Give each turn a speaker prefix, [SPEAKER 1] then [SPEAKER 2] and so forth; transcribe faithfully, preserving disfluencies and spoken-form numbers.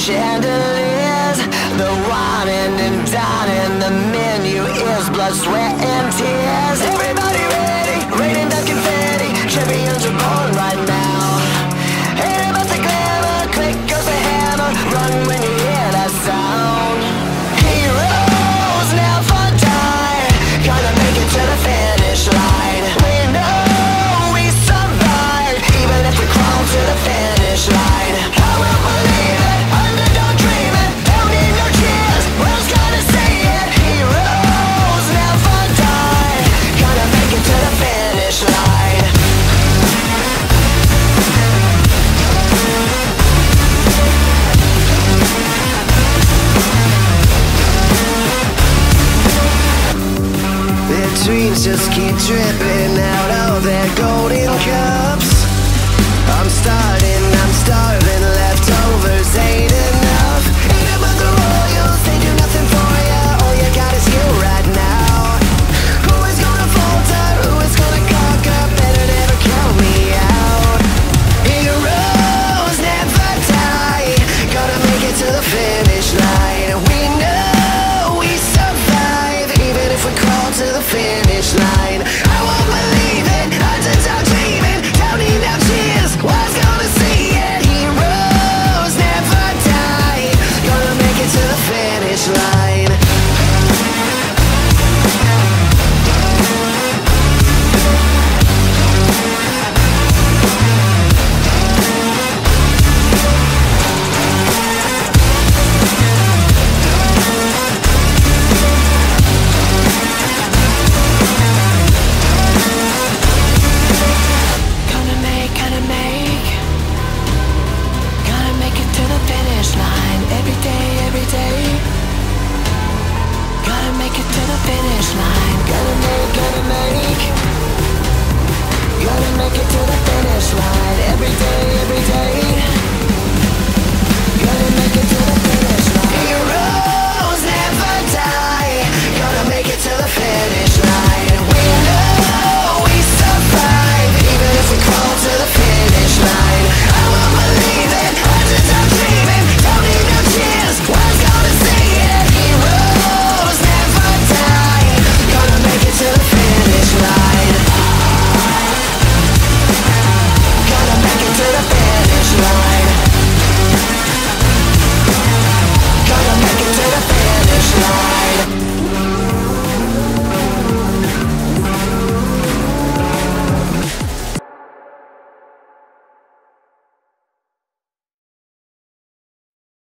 [SPEAKER 1] chandeliers, the whining and dining, the menu is blood, sweat, and tears. Everybody ready, raining down confetti, champions are born right now. Ain't about the glamour, click goes the hammer, run when you hear that sound. Heroes never die, gonna make it to the finish line. We know we survive, even if we crawl to the finish line. I will believe it, underdog dreaming, don't need no cheers, world's gonna see it. Heroes never die, gonna make it to the finish line. Their dreams just keep dripping out of their golden cups. I'm starting, I'm starving, leftovers ain't enough. Ain't about the royals, they do nothing for ya. All you got is you right now. Who is gonna falter, who is gonna conquer? Better never count me out. Heroes never die, gonna make it to the finish line. We know we survive, even if we crawl to the finish line.